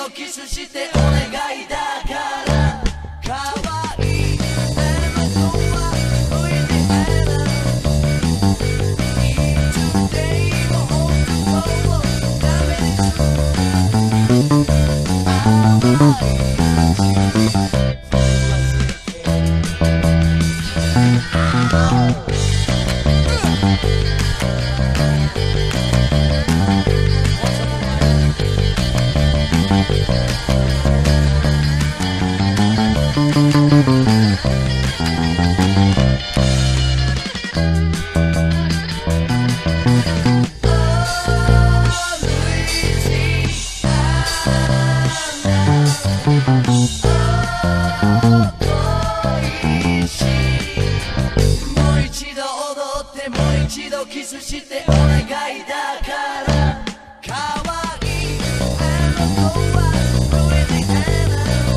度キスしてお願いだから可愛いねの子は向いてないな Each day も本当をダメにするキスしてお願いだから可愛いあの子は向いてない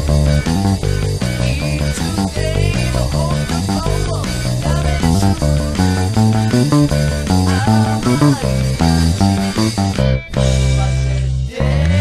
ないつでも男をダメにする甘い忘れて